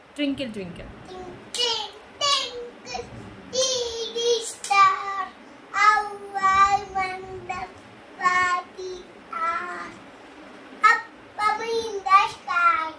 Twinkle, twinkle. Twinkle, twinkle, little star, how I wonder what you are. Up above in the sky,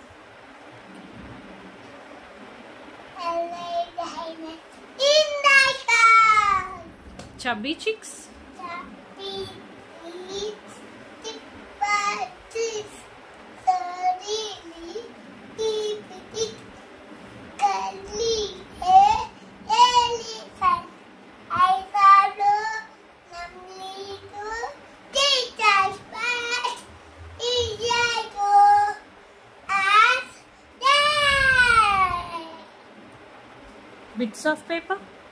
in the sky. Chubby chicks. Chubby cheeks, thick bodies, so really deep, curly hair, elephant. I follow numbly to teacher's bed. I go as there. Bits of paper.